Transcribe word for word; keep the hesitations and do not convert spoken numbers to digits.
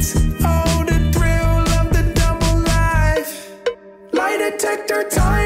Oh, the thrill of the double life. Lie detector time.